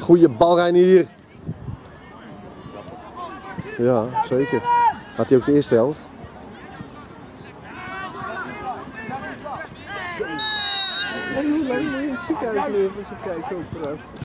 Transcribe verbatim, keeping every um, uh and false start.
Goeie balrein hier. Ja, zeker. Had hij ook de eerste helft. En hoe lang moet je in het ziekenhuis leven als je kijkt ook vooruit?